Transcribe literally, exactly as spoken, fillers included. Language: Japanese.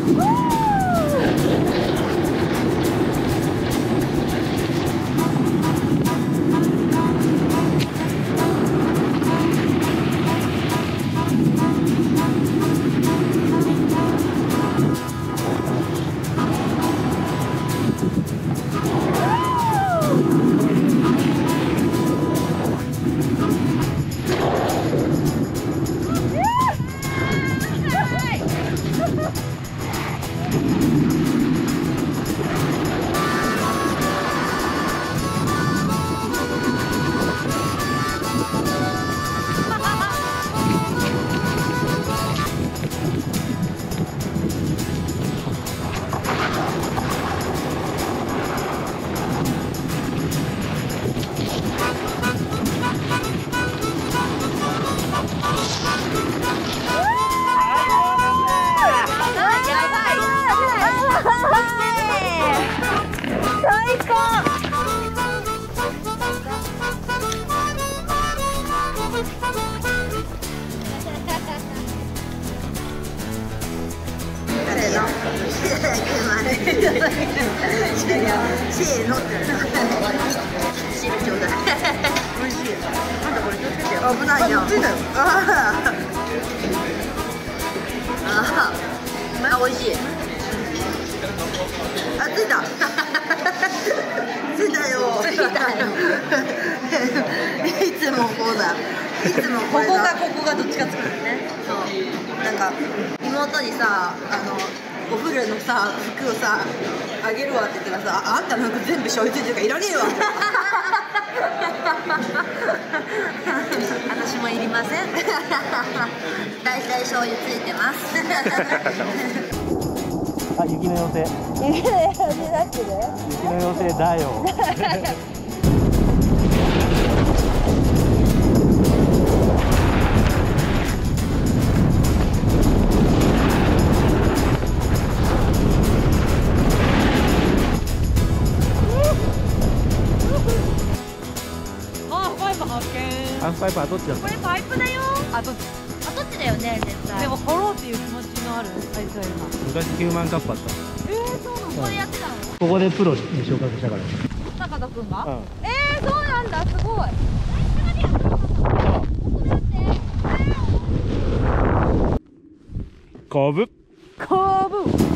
せーのってシールちょうだい。美味しい。なんだこれ気をつけてよ。危ないじゃん。ついたよ。ああ。あ、美味しい。あ、ついた。ついたよ。ついたよ。いつもこうだ。いつもこれだ。ここがここがどっちかつくるね。そう。なんか妹にさ、あの。お風呂のさ、服をさ、あげるわって言ったらさ、あんたの服全部醤油ついてるからいらねえわ私もいりません大体醤油ついてますあ、雪の妖精雪の妖精だってね雪の妖精だよハーフパイプはどっちだった？ これパイプだよ。あ、どっち？あ、どっちだよね、絶対。でも掘ろうっていう気持ちのあるあいつは今。 昔ヒューマンカップあった。 えー、そうなの？ここでやってたの？ ここでプロに昇格したから。 坂田くんが？ うん。 えー、そうなんだ、すごい。 こぶ。 こぶ。